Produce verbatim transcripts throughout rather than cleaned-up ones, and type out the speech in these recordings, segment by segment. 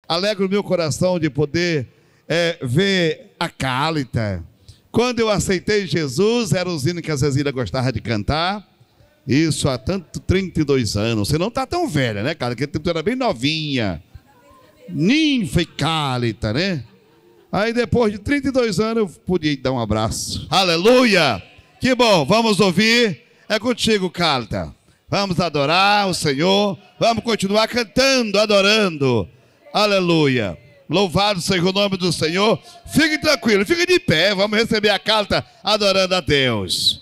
alegra o meu coração de poder é, ver a Cálita. Quando eu aceitei Jesus, era o hino que a Zezília gostava de cantar. Isso há tanto, trinta e dois anos. Você não está tão velha, né, cara? Porque tu era bem novinha. Ninfa e Cálita, né? Aí depois de trinta e dois anos eu podia dar um abraço. Aleluia! Que bom, vamos ouvir. É contigo, Cálita. Vamos adorar o Senhor. Vamos continuar cantando, adorando. Aleluia! Louvado seja o nome do Senhor. Fique tranquilo, fique de pé. Vamos receber a Cálita adorando a Deus.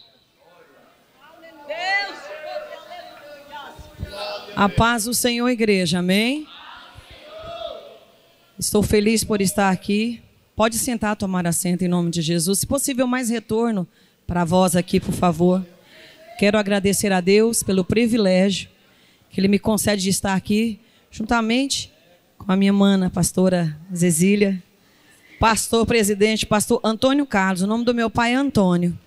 A paz do Senhor, igreja, amém? Estou feliz por estar aqui. Pode sentar, tomar assento em nome de Jesus. Se possível, mais retorno para vós aqui, por favor. Quero agradecer a Deus pelo privilégio que Ele me concede de estar aqui, juntamente com a minha mana, pastora Zezília, pastor presidente, pastor Antônio Carlos. O nome do meu pai é Antônio.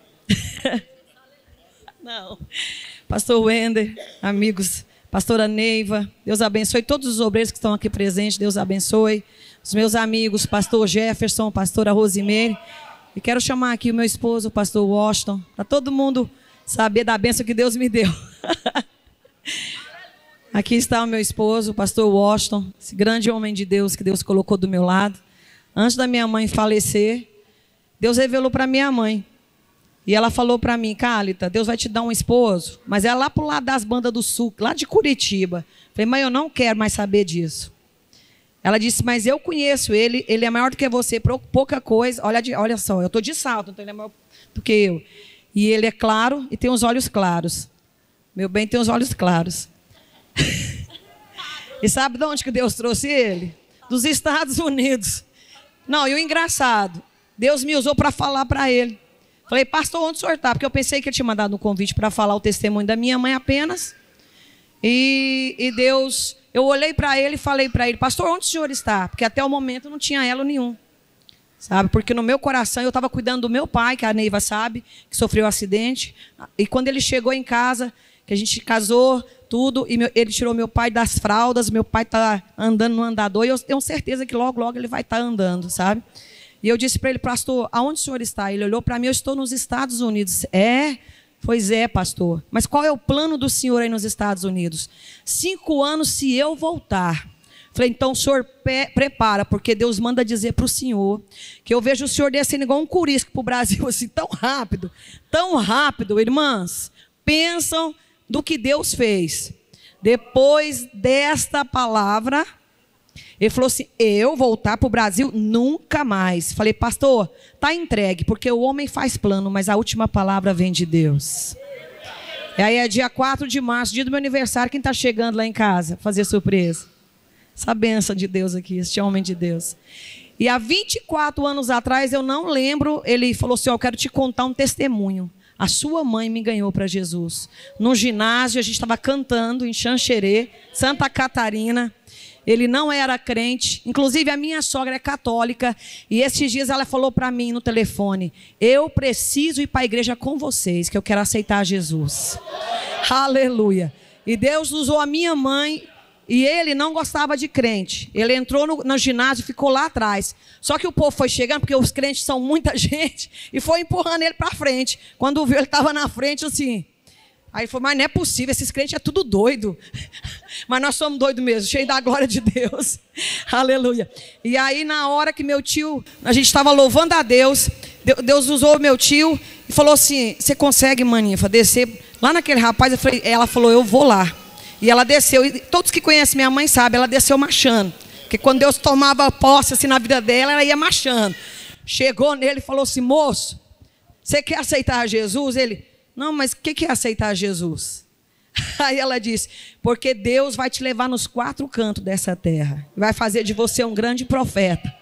Não. Pastor Wender, amigos, pastora Neiva, Deus abençoe todos os obreiros que estão aqui presentes, Deus abençoe. Os meus amigos, pastor Jefferson, pastora Rosemary. E quero chamar aqui o meu esposo, o pastor Washington, para todo mundo saber da bênção que Deus me deu. Aqui está o meu esposo, o pastor Washington, esse grande homem de Deus que Deus colocou do meu lado. Antes da minha mãe falecer, Deus revelou para minha mãe. E ela falou para mim, Cálita, Deus vai te dar um esposo, mas é lá para o lado das bandas do sul, lá de Curitiba. Falei, mãe, eu não quero mais saber disso. Ela disse, mas eu conheço ele, ele é maior do que você, pouca coisa. Olha, olha só, eu estou de salto, então ele é maior do que eu. E ele é claro e tem os olhos claros. Meu bem tem os olhos claros. E sabe de onde que Deus trouxe ele? Dos Estados Unidos. Não, e o engraçado, Deus me usou para falar para ele. Falei, pastor, onde o senhor está? Porque eu pensei que ele tinha mandado um convite para falar o testemunho da minha mãe apenas. E, e Deus, eu olhei para ele e falei para ele, pastor, onde o senhor está? Porque até o momento não tinha elo nenhum. Sabe? Porque no meu coração eu estava cuidando do meu pai, que a Neiva sabe, que sofreu um acidente. E quando ele chegou em casa, que a gente casou, tudo, e meu, ele tirou meu pai das fraldas, meu pai está andando no andador, e eu tenho certeza que logo, logo ele vai estar tá andando, sabe? E eu disse para ele, pastor, aonde o senhor está? Ele olhou para mim, eu estou nos Estados Unidos. É? Pois é, pastor. Mas qual é o plano do senhor aí nos Estados Unidos? Cinco anos se eu voltar. Falei, então o senhor prepara, porque Deus manda dizer para o senhor que eu vejo o senhor descendo igual um curisco para o Brasil, assim, tão rápido, tão rápido. Irmãs, pensam do que Deus fez. Depois desta palavra, ele falou assim, eu voltar para o Brasil nunca mais. Falei, pastor, está entregue, porque o homem faz plano, mas a última palavra vem de Deus. E aí é dia quatro de março, dia do meu aniversário, quem está chegando lá em casa? Fazer surpresa. Essa bênção de Deus aqui, este homem de Deus. E há vinte e quatro anos atrás, eu não lembro, ele falou assim, ó, eu quero te contar um testemunho. A sua mãe me ganhou para Jesus. No ginásio, a gente estava cantando em Xanxerê, Santa Catarina. Ele não era crente, inclusive a minha sogra é católica, e esses dias ela falou para mim no telefone, eu preciso ir para a igreja com vocês, que eu quero aceitar Jesus. Aleluia. E Deus usou a minha mãe, e ele não gostava de crente. Ele entrou no, no ginásio e ficou lá atrás. Só que o povo foi chegando, porque os crentes são muita gente, e foi empurrando ele para frente. Quando viu, ele estava na frente assim. Aí ele falou, mas não é possível, esses crentes é tudo doido. Mas nós somos doidos mesmo, cheios da glória de Deus. Aleluia. E aí na hora que meu tio, a gente estava louvando a Deus, Deus usou meu tio e falou assim, você consegue, maninha, descer lá naquele rapaz? Eu falei, ela falou, eu vou lá. E ela desceu, e todos que conhecem minha mãe sabem, ela desceu marchando. Porque quando Deus tomava posse assim na vida dela, ela ia marchando. Chegou nele e falou assim, moço, você quer aceitar Jesus? Ele... Não, mas o que é aceitar Jesus? Aí ela disse, porque Deus vai te levar nos quatro cantos dessa terra. Vai fazer de você um grande profeta.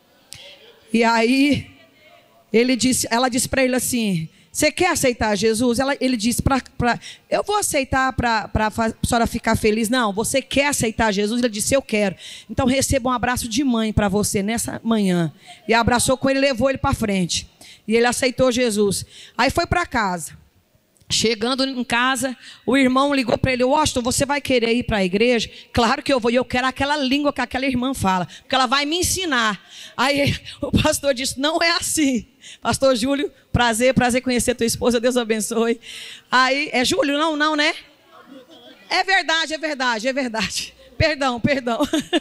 E aí, ele disse, ela disse para ele assim, você quer aceitar Jesus? Ela, ele disse, pra, pra, eu vou aceitar para a senhora ficar feliz. Não, você quer aceitar Jesus? Ele disse, eu quero. Então receba um abraço de mãe para você nessa manhã. E abraçou com ele e levou ele para frente. E ele aceitou Jesus. Aí foi para casa. Chegando em casa, o irmão ligou para ele: Washington, você vai querer ir para a igreja? Claro que eu vou, e eu quero aquela língua que aquela irmã fala, porque ela vai me ensinar. Aí o pastor disse: não é assim. Pastor Júlio, prazer, prazer conhecer tua esposa, Deus abençoe. Aí, é Júlio? Não, não, né? É verdade, é verdade, é verdade. Perdão, perdão.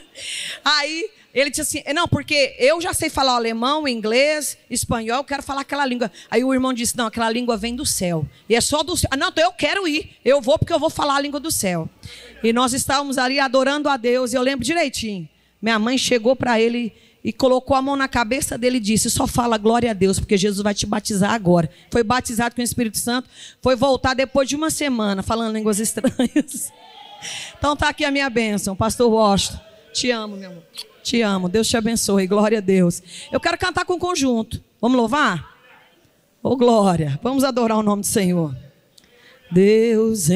Aí ele disse assim: não, porque eu já sei falar alemão, inglês, espanhol, eu quero falar aquela língua. Aí o irmão disse: não, aquela língua vem do céu. E é só do céu. Ah, não, então eu quero ir. Eu vou porque eu vou falar a língua do céu. E nós estávamos ali adorando a Deus. E eu lembro direitinho. Minha mãe chegou para ele e colocou a mão na cabeça dele e disse: só fala glória a Deus, porque Jesus vai te batizar agora. Foi batizado com o Espírito Santo. Foi voltar depois de uma semana falando línguas estranhas. Então tá aqui a minha bênção, pastor Washington. Te amo, meu amor. Te amo. Deus te abençoe. Glória a Deus. Eu quero cantar com o conjunto. Vamos louvar? Oh, glória. Vamos adorar o nome do Senhor. Deus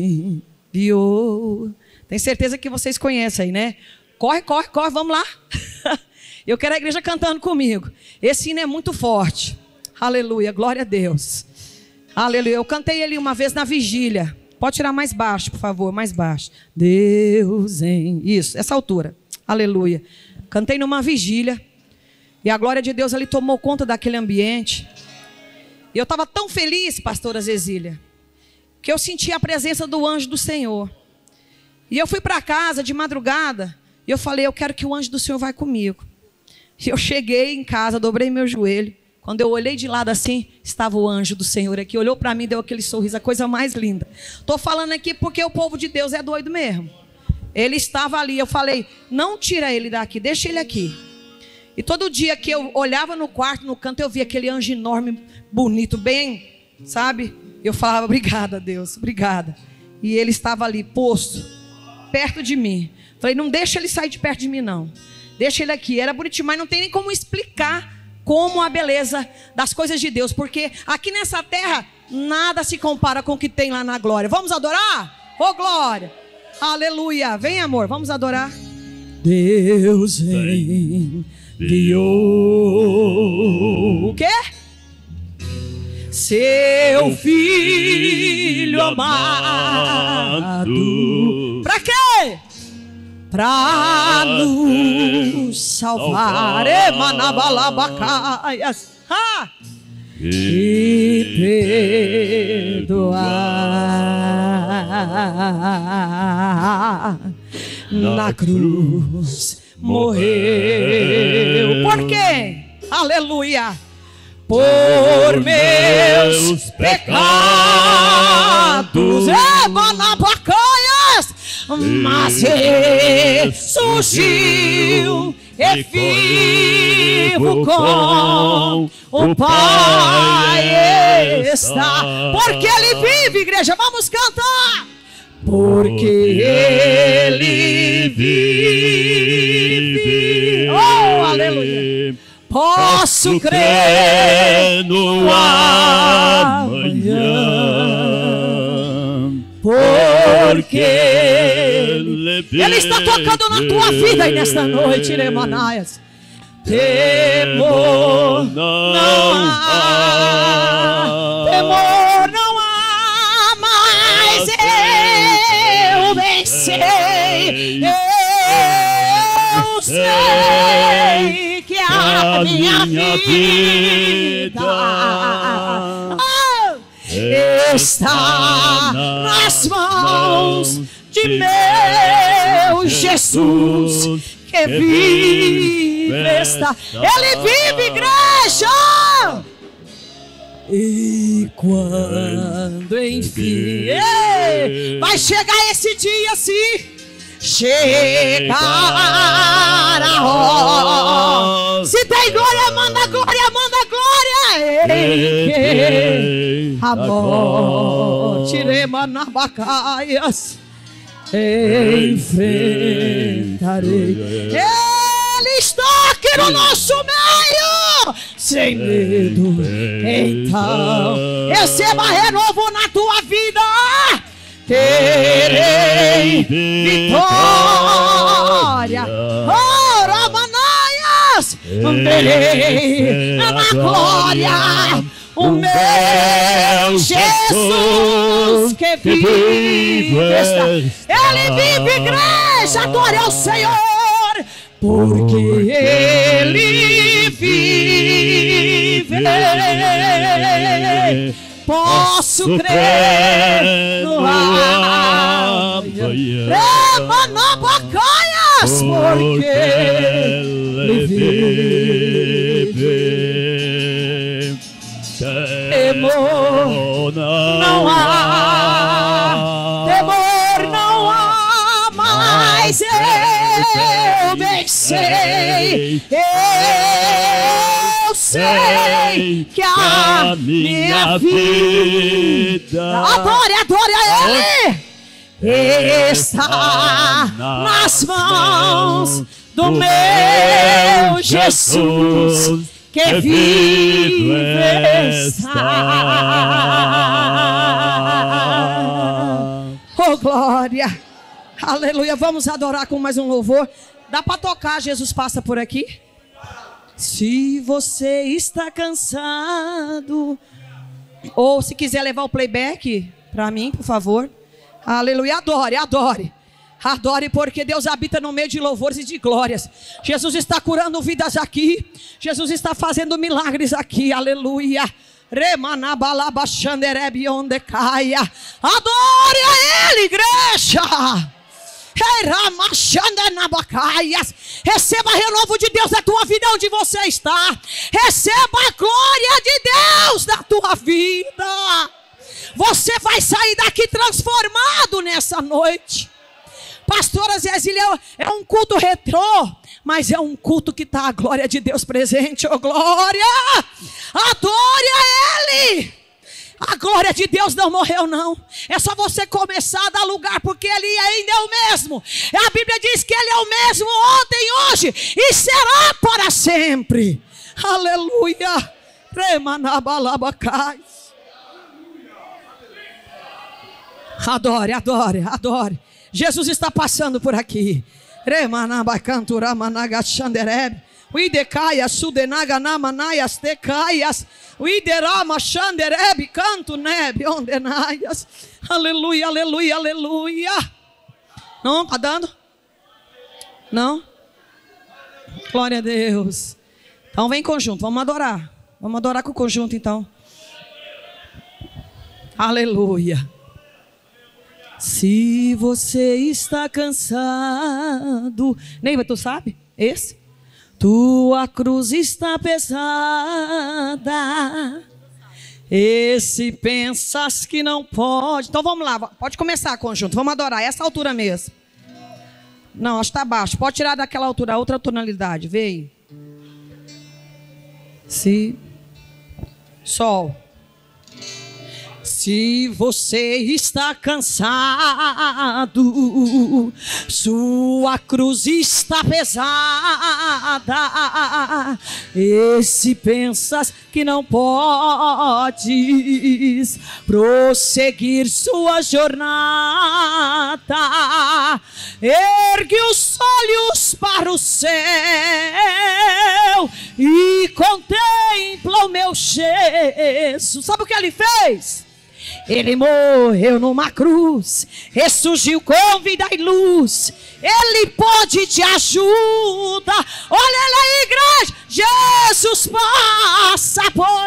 enviou. Tem certeza que vocês conhecem aí, né? Corre, corre, corre. Vamos lá. Eu quero a igreja cantando comigo. Esse hino é muito forte. Aleluia. Glória a Deus. Aleluia. Eu cantei ele uma vez na vigília. Pode tirar mais baixo, por favor, mais baixo. Deus em... Isso, essa altura. Aleluia. Cantei numa vigília. E a glória de Deus ali tomou conta daquele ambiente. E eu estava tão feliz, pastora Zezília, que eu senti a presença do anjo do Senhor. E eu fui para casa de madrugada. E eu falei: eu quero que o anjo do Senhor vá comigo. E eu cheguei em casa, dobrei meu joelho. Quando eu olhei de lado assim, estava o anjo do Senhor aqui. Olhou para mim, deu aquele sorriso, a coisa mais linda. Estou falando aqui porque o povo de Deus é doido mesmo. Ele estava ali, eu falei: não tira ele daqui, deixa ele aqui. E todo dia que eu olhava no quarto, no canto, eu via aquele anjo enorme, bonito, bem, sabe? Eu falava: obrigada, Deus, obrigada. E ele estava ali, posto, perto de mim. Falei: não deixa ele sair de perto de mim, não. Deixa ele aqui. Era bonitinho, mas não tem nem como explicar como a beleza das coisas de Deus, porque aqui nessa terra nada se compara com o que tem lá na glória. Vamos adorar? Ô, glória! Aleluia! Vem, amor, vamos adorar. Deus enviou o quê? Seu filho amado. Pra quê? Pra nos salvar, emanabalabacaias, ah, e perdoar. Na cruz morreu. Por quê? Aleluia. Por meus pecados, emanabacaias. Mas ressurgiu e vivo com o Pai está. Porque Ele vive, igreja, vamos cantar. Porque Ele vive, oh, aleluia. Posso crer no amanhã, porque Ele está tocando na tua vida aí nesta noite, Iremanaias. Temor não há, temor não há, mas eu bem sei, eu sei que a minha vida está nas mãos de meu Jesus, que vive está. Ele vive, igreja. E quando enfim vai chegar esse dia, assim, chegar a hora. Se tem glória, manda glória, manda glória. Ei, que a morte remanabacaias enfrentarei. Ele está aqui no nosso meio, sem medo. Então receba renovo na tua vida. Terei vitória. Ora, manaias, verei na glória o meu Jesus que vive está. Ele vive, igreja, glória ao Senhor, porque Ele vive. Posso crer no amanhã. Remanabacaias, porque Ele vive. Temor não há, temor não há, mas eu bem sei, eu sei que a minha vida, adore, adore a Ele, está nas mãos do meu Jesus que vive está. Oh, glória, aleluia. Vamos adorar com mais um louvor. Dá para tocar, Jesus passa por aqui. Se você está cansado, ou se quiser levar o playback para mim, por favor. Aleluia, adore, adore. Adore, porque Deus habita no meio de louvores e de glórias. Jesus está curando vidas aqui. Jesus está fazendo milagres aqui. Aleluia. Adore a Ele, igreja. Receba renovo de Deus na tua vida onde você está. Receba a glória de Deus na tua vida. Você vai sair daqui transformado nessa noite. Pastora Zezília, é um culto retrô, mas é um culto que está a glória de Deus presente. Oh, glória! Adore a Ele! A glória de Deus não morreu, não. É só você começar a dar lugar, porque Ele ainda é o mesmo. A Bíblia diz que Ele é o mesmo ontem, hoje e será para sempre. Aleluia! Adore, adore, adore. Jesus está passando por aqui. Uidecaia, sudenaga namanaias tecaias. Uiderama xanderebe, canto nebe, ondenaias. Aleluia, aleluia, aleluia. Não, tá dando? Não? Glória a Deus. Então vem em conjunto, vamos adorar. Vamos adorar com o conjunto então. Aleluia. Se você está cansado, Neiva, tu sabe? Esse? Tua cruz está pesada. Esse pensas que não pode. Então vamos lá, pode começar, conjunto. Vamos adorar, essa altura mesmo. Não, acho que está baixo. Pode tirar daquela altura, outra tonalidade. Vem. Si. Sol. Se você está cansado, sua cruz está pesada, e se pensas que não podes prosseguir sua jornada, ergue os olhos para o céu e contempla o meu Jesus. Sabe o que Ele fez? Ele morreu numa cruz, ressurgiu com vida e luz. Ele pode te ajudar. Olha lá, igreja, Jesus passa por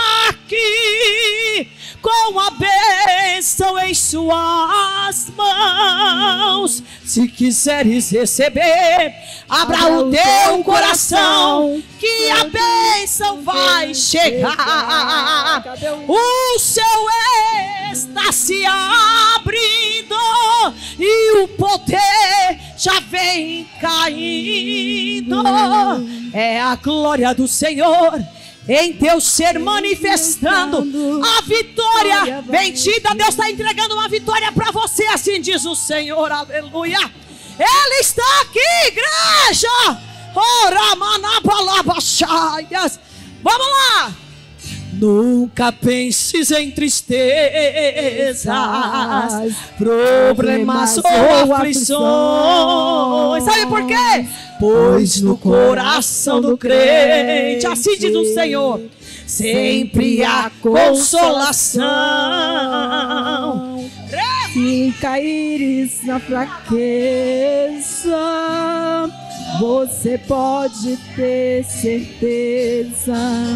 aqui com a bênção em suas mãos. Se quiseres receber, abra, abra o teu coração, que a bênção vai chegar. O seu está se abrindo e o poder já vem caindo. É a glória do Senhor em teu ser manifestando a vitória vencida. Deus está entregando uma vitória para você, assim diz o Senhor. Aleluia. Ele está aqui, igreja. Vamos lá. Nunca penses em tristezas, problemas ou aflições. Sabe por quê? Pois no coração do crente, assim diz o Senhor, sempre há consolação. Se caíres na fraqueza, você pode ter certeza.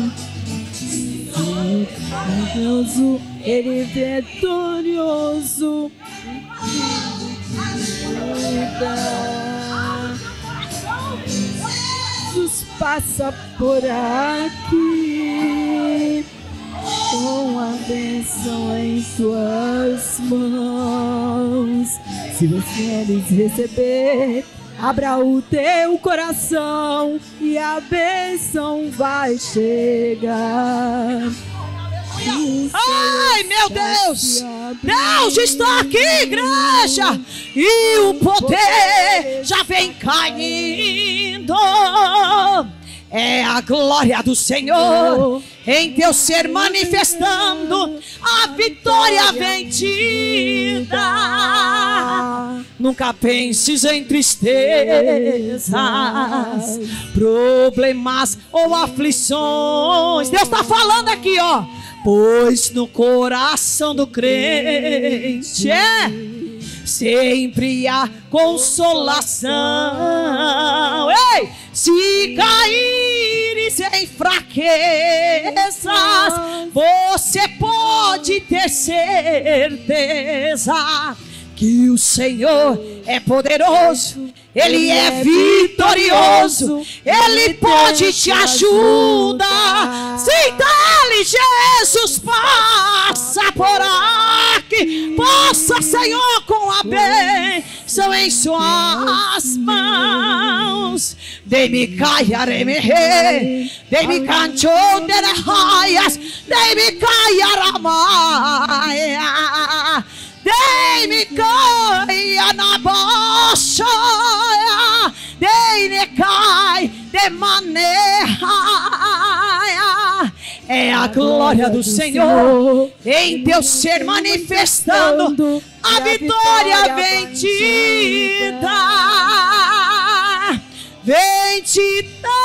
Vitorioso, ele vitorioso. Jesus passa por aqui com a bênção em suas mãos. Se você lhes receber, abra o teu coração e a bênção vai chegar. Ai, meu Deus! Deus está aqui, igreja! E o poder já vem caindo. É a glória do Senhor em teu ser manifestando. A vitória vem te dar. Nunca penses em tristezas, problemas ou aflições. Deus está falando aqui, ó. Pois no coração do crente é, sempre há consolação. Ei! Se caíres em fraquezas, você pode ter certeza que o Senhor é poderoso, Ele é vitorioso, Ele pode te ajudar. Sinta Ele, Jesus passa por aqui. Passa, Senhor, com a bênção em suas mãos. Dei-me caiaremehe, dei-me canchoderahaias, dei-me caiaramaia. Dei-me caia na bocha, dei-me cai de maneira. É a glória do Senhor em teu ser manifestando. A vitória vem te dar, vem te dar.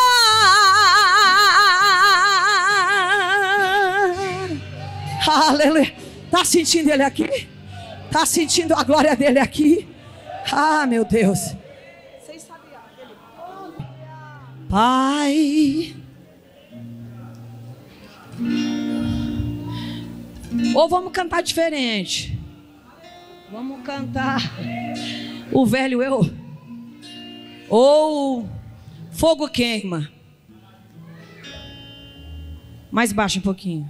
Aleluia. Tá sentindo Ele aqui? Tá sentindo a glória dele aqui? Ah, meu Deus. Vocês sabiam dele? Pai. Ou vamos cantar diferente. Vamos cantar o velho eu. Ou fogo queima. Mais baixo um pouquinho.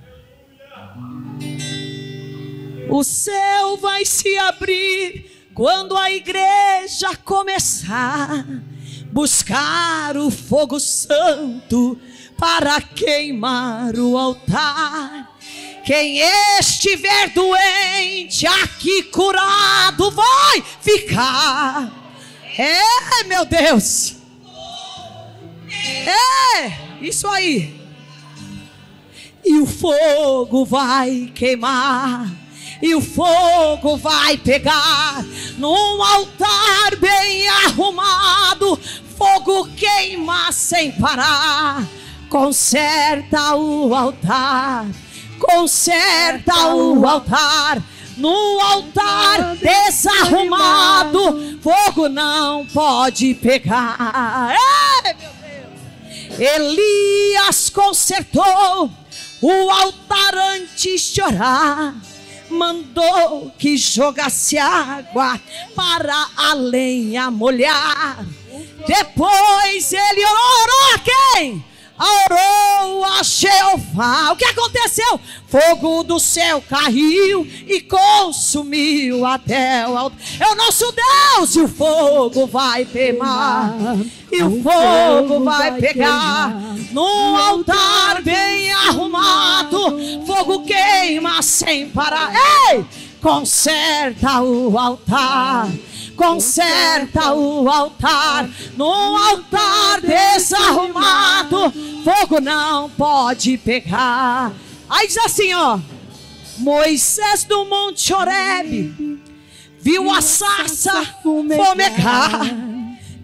O céu vai se abrir quando a igreja começar a buscar o fogo santo para queimar o altar. Quem estiver doente aqui curado vai ficar. É, meu Deus. É, isso aí. E o fogo vai queimar. E o fogo vai pegar num altar bem arrumado. Fogo queima sem parar. Conserta o altar, conserta o altar. No altar desarrumado, fogo não pode pegar. Ei, meu Deus! Elias consertou o altar antes de orar. Mandou que jogasse água para a lenha molhar. Depois ele orou a quem? Orou a Jeová. O que aconteceu? Fogo do céu caiu e consumiu até o altar. É o nosso Deus. E o fogo vai queimar, e o fogo vai pegar num altar bem arrumado. Fogo queima sem parar. Ei! Conserta o altar, conserta o altar. Num altar desarrumado, fogo não pode pegar. Aí diz assim, ó: Moisés do Monte Horebe viu a sarça fumegar,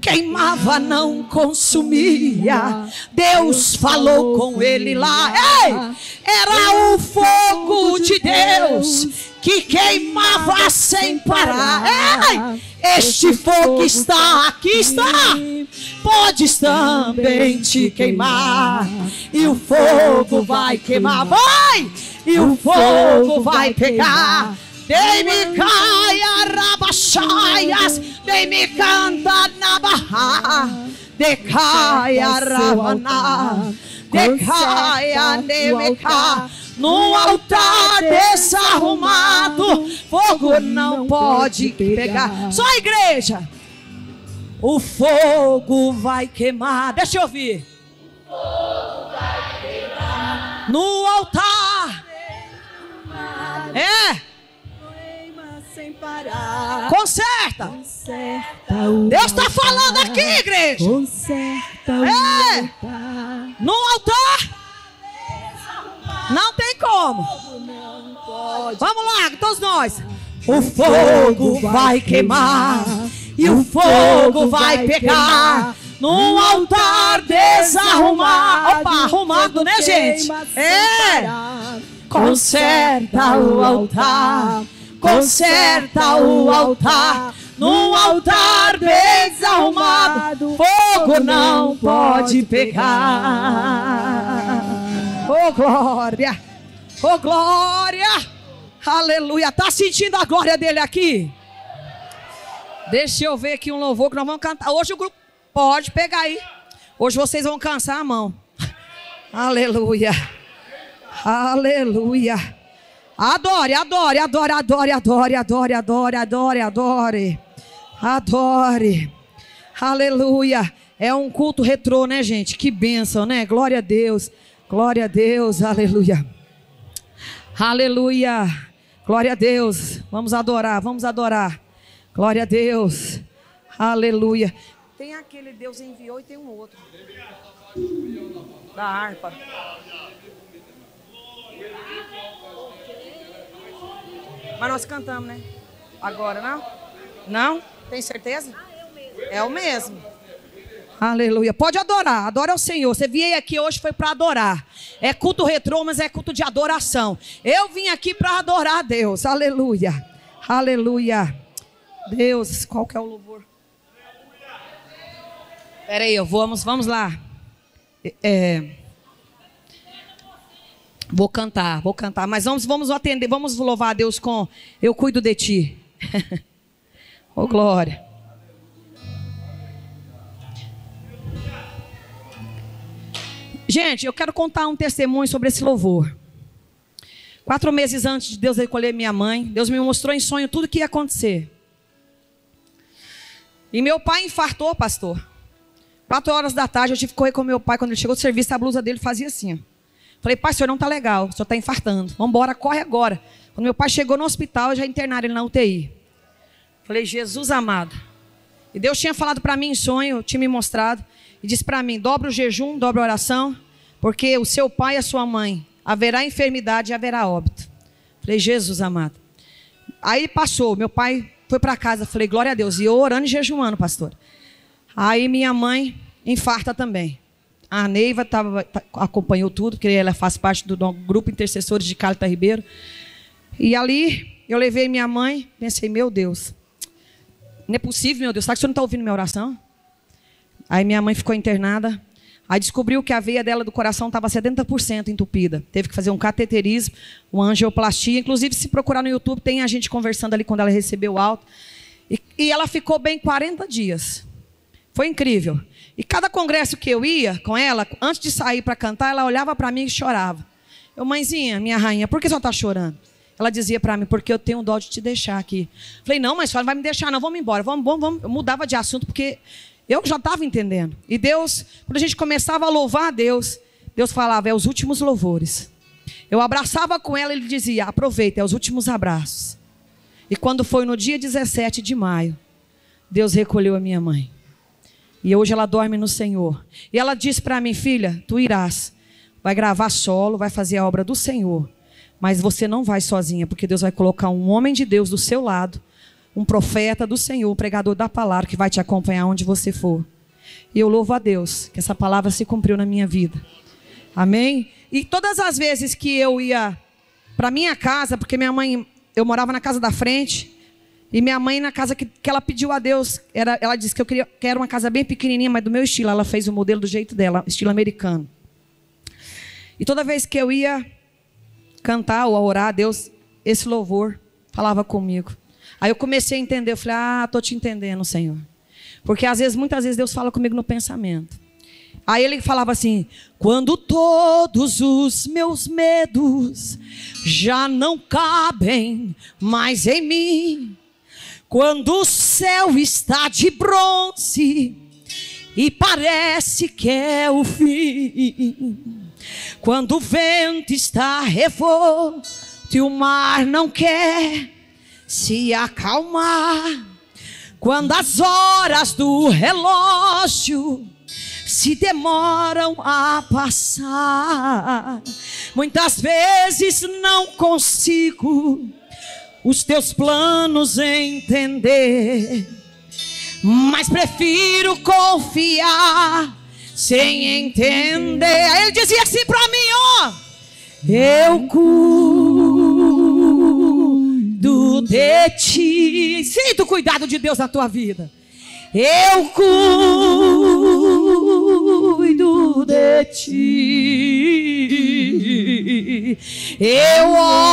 queimava, não consumia. Deus falou com ele lá. Ei, era o fogo de Deus que queimava sem parar. Ei, este fogo está aqui, está. Podes também te queimar, e o fogo vai queimar, vai, e o fogo vai pegar. Dei-me caia rabachaias, dei-me canta na barra, decaia rabaná, decaia nemeca. No altar desarrumado, fogo não pode pegar. Só a igreja. O fogo vai queimar. Deixa eu ouvir. O fogo vai queimar. No altar. É. Sem parar. Conserta. Conserta. Deus está falando aqui, igreja. Conserta. É. No altar. Não tem como. Vamos lá, todos nós. O fogo vai queimar e o fogo vai pegar no altar desarrumado. Opa, arrumado, né, gente? É. Conserta o altar, conserta o altar. No altar desarrumado, fogo não pode pegar. Oh, glória! Oh, glória! Aleluia! Tá sentindo a glória dele aqui? Deixa eu ver aqui um louvor que nós vamos cantar. Hoje o grupo pode pegar aí. Hoje vocês vão cansar a mão. Aleluia! Aleluia! Adore, adore, adore, adore, adore, adore, adore, adore, adore. Adore. Aleluia! É um culto retrô, né, gente? Que bênção, né? Glória a Deus. Glória a Deus, aleluia. Aleluia. Glória a Deus. Vamos adorar, vamos adorar. Glória a Deus. Aleluia. Tem aquele Deus enviou e tem um outro. Da harpa. Mas nós cantamos, né? Agora, não? Não? Tem certeza? É o mesmo. Aleluia. Pode adorar, adora o Senhor. Você veio aqui hoje foi para adorar. É culto retrô, mas é culto de adoração. Eu vim aqui para adorar a Deus. Aleluia. Aleluia. Deus, qual que é o louvor? Espera aí, vamos, vamos lá. É, vou cantar, vou cantar. Mas vamos, vamos atender, vamos louvar a Deus com Eu Cuido de Ti. Oh, glória. Gente, eu quero contar um testemunho sobre esse louvor. Quatro meses antes de Deus recolher minha mãe, Deus me mostrou em sonho tudo o que ia acontecer. E meu pai infartou, pastor. Quatro horas da tarde, eu tive que correr com meu pai. Quando ele chegou do serviço, a blusa dele fazia assim. Ó. Falei, pai, o senhor não está legal, o senhor está infartando. Vamos embora, corre agora. Quando meu pai chegou no hospital, já internaram ele na U T I. Falei, Jesus amado. E Deus tinha falado para mim em sonho, tinha me mostrado. E disse para mim, dobra o jejum, dobra a oração, porque o seu pai e a sua mãe, haverá enfermidade e haverá óbito. Falei, Jesus amado. Aí passou, meu pai foi para casa, falei, glória a Deus. E eu orando e jejuando, pastor. Aí minha mãe infarta também. A Neiva tava, acompanhou tudo, porque ela faz parte do grupo Intercessores de Cálita Ribeiro. E ali eu levei minha mãe, pensei, meu Deus, não é possível, meu Deus, será que o senhor não está ouvindo minha oração? Aí minha mãe ficou internada. Aí descobriu que a veia dela do coração estava setenta por cento entupida. Teve que fazer um cateterismo, uma angioplastia. Inclusive, se procurar no YouTube, tem a gente conversando ali quando ela recebeu alta. E, e ela ficou bem quarenta dias. Foi incrível. E cada congresso que eu ia com ela, antes de sair para cantar, ela olhava para mim e chorava. Eu, mãezinha, minha rainha, por que você está chorando? Ela dizia para mim, porque eu tenho dó de te deixar aqui. Falei, não, mas a senhora não vai me deixar, não, vamos embora. Vamos, vamos, vamos. Eu mudava de assunto, porque eu já estava entendendo. E Deus, quando a gente começava a louvar a Deus, Deus falava, é os últimos louvores. Eu abraçava com ela e ele dizia, aproveita, é os últimos abraços. E quando foi no dia dezessete de maio, Deus recolheu a minha mãe. E hoje ela dorme no Senhor. E ela disse para mim, filha, tu irás, vai gravar solo, vai fazer a obra do Senhor. Mas você não vai sozinha, porque Deus vai colocar um homem de Deus do seu lado, um profeta do Senhor, um pregador da palavra que vai te acompanhar onde você for. E eu louvo a Deus que essa palavra se cumpriu na minha vida. Amém? E todas as vezes que eu ia para minha casa, porque minha mãe, eu morava na casa da frente, e minha mãe na casa que, que ela pediu a Deus, era, ela disse que eu queria que era uma casa bem pequenininha, mas do meu estilo. Ela fez o modelo do jeito dela, estilo americano. E toda vez que eu ia cantar ou orar a Deus, esse louvor falava comigo. Aí eu comecei a entender, eu falei, ah, estou te entendendo, Senhor. Porque às vezes, muitas vezes Deus fala comigo no pensamento. Aí ele falava assim, quando todos os meus medos já não cabem mais em mim, quando o céu está de bronze e parece que é o fim, quando o vento está revolto e o mar não quer se acalmar, quando as horas do relógio se demoram a passar, muitas vezes não consigo os teus planos entender, mas prefiro confiar sem entender. Aí ele dizia assim para mim, ó, eu cuido de ti. Sinta o cuidado de Deus na tua vida. Eu cuido de ti, eu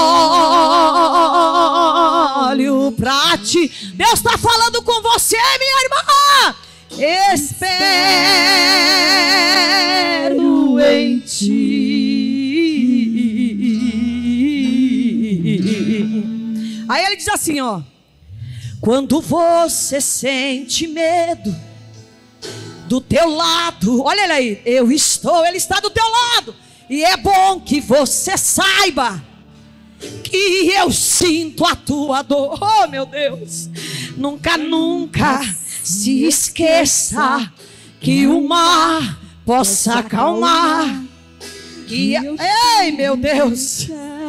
olho pra ti. Deus está falando com você, minha irmã. Espero em ti. Aí ele diz assim, ó, quando você sente medo, do teu lado, olha ele aí, eu estou, ele está do teu lado. E é bom que você saiba que eu sinto a tua dor. Oh, meu Deus, nunca, nunca se esqueça que o mar possa acalmar. Que, ei, meu Deus,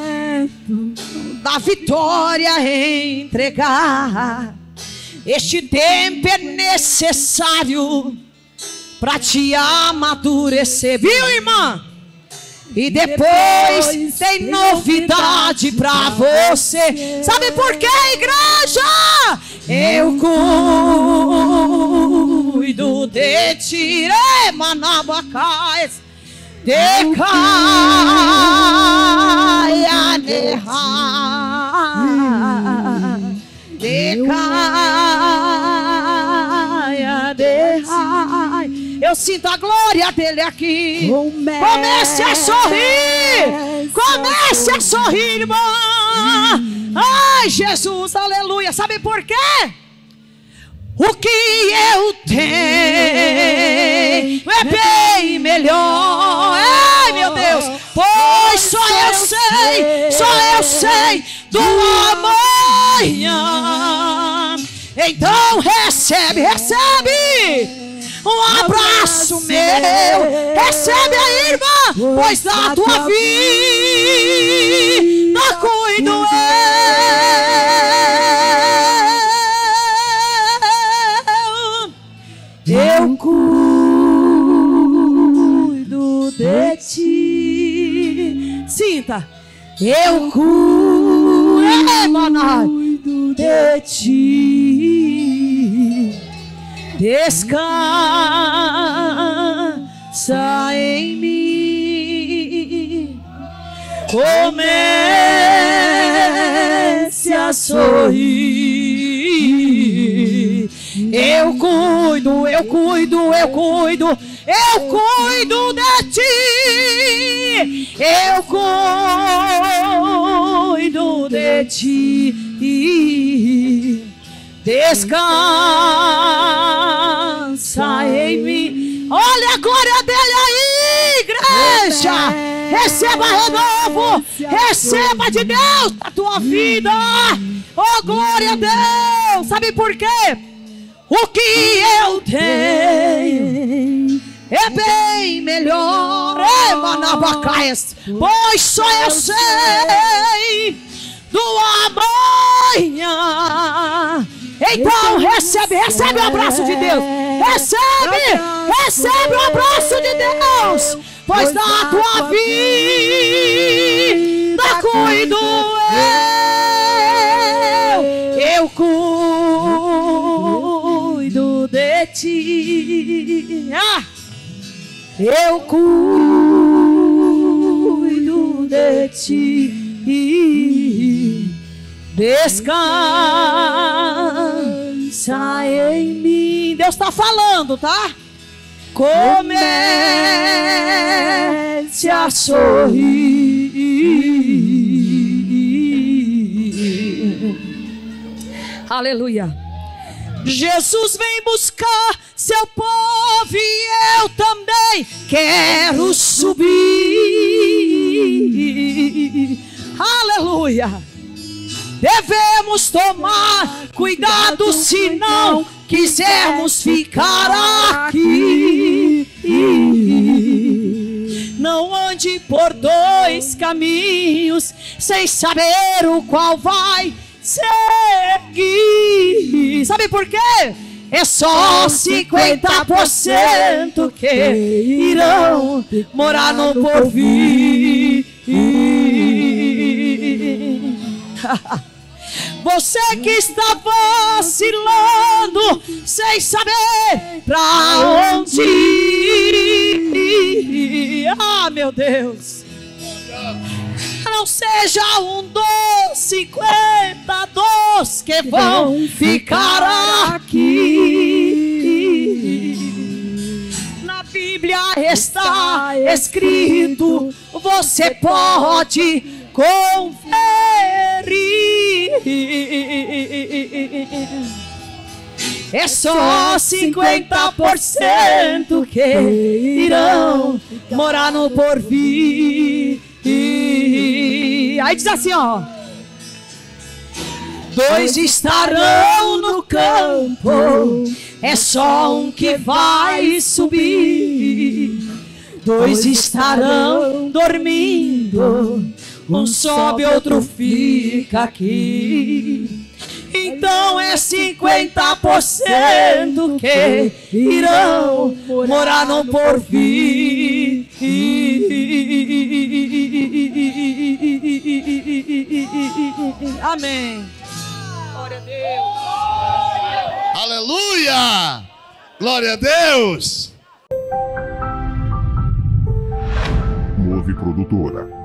da vitória entregar. Este tempo é necessário para te amadurecer, viu, irmã? E depois tem novidade para você. Sabe por quê, igreja? Eu cuido de ti, Manabacais, de caia derra, de caia derra. Eu sinto a glória dele aqui. Comece a sorrir. Comece a sorrir, irmã. Ai, Jesus, aleluia. Sabe por quê? O que eu tenho é bem melhor. Ai, meu Deus. Pois só eu sei, só eu sei do amanhã. Então recebe, recebe um abraço meu. Recebe aí, irmã, pois da tua vida cuido eu. Eu cuido de ti. Sinta. Eu cuido de ti. Descansa em mim. Comece a sorrir. Eu cuido, eu cuido, eu cuido, eu cuido de ti. Eu cuido de ti. Descansa em mim. Olha a glória dele aí, igreja. Receba renovo. Receba de Deus a tua vida. Oh, glória a Deus. Sabe por quê? O que eu tenho é bem melhor. É, Manabacaias. Pois só eu sei do amanhã. Então recebe, recebe o abraço de Deus. Recebe, recebe o abraço de Deus. Pois da tua vida cuido eu. Eu cuido de ti. Ah! Eu cuido de ti. Descansa em mim. Deus está falando, tá? Comece a sorrir. Aleluia. Jesus vem buscar seu povo e eu também quero subir. Aleluia. Devemos tomar cuidado se não quisermos ficar aqui. Não ande por dois caminhos sem saber o qual vai seguir. Sabe por quê? É só cinquenta por cento que irão morar no porvir. Você que está vacilando sem saber pra onde ir. Ah, meu Deus. Não seja um dos cinquenta dos que vão ficar aqui. Na Bíblia está escrito, você pode conferir. É só cinquenta por cento que irão morar no porvir. Aí diz assim, ó: dois estarão no campo, é só um que vai subir. Dois estarão dormindo, um sobe, outro fica aqui. Então é cinquenta por cento que irão morar no porvir. Amém. Glória a Deus. Aleluia! Glória a Deus! Move Produtora.